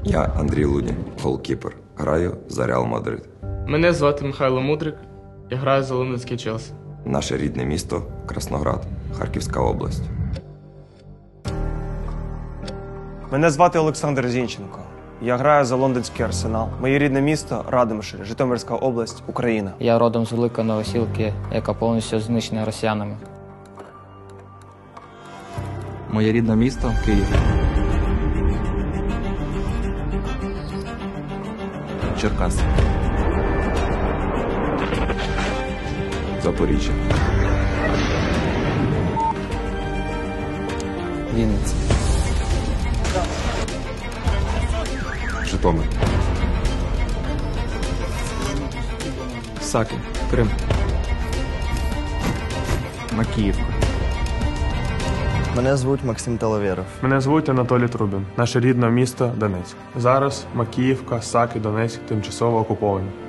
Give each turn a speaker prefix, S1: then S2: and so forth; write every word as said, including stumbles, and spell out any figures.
S1: Я Андрій Лунін, голкіпер. Граю за Реал Мадрид.
S2: Мене звати Михайло Мудрик. Я граю за лондонський Челсі.
S1: Наше рідне місто – Красноград, Харківська область.
S3: Мене звати Олександр Зінченко. Я граю за лондонський Арсенал. Моє рідне місто – Радомишль, Житомирська область, Україна.
S4: Я родом з Великої Новосілки, яка повністю знищена росіянами.
S5: Моє рідне місто – Київ. Черкаси.
S1: Запоріжжя.
S4: Вінниця.
S1: Житомир.
S5: Саки. Крим. Макіївка.
S6: Мене звуть Максим Талавєров.
S7: Мене звуть Анатолій Трубін. Наше рідне місто – Донецьк. Зараз Макіївка, Саки, Донецьк тимчасово окуповані.